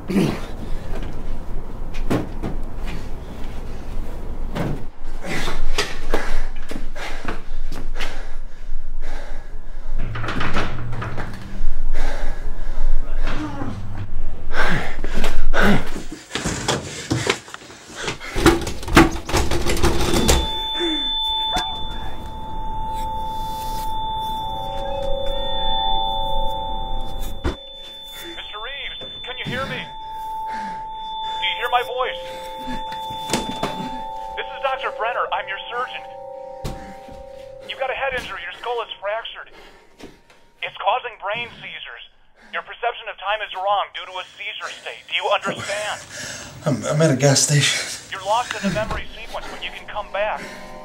I'm at a gas station. You're lost in the memory sequence, but you can come back.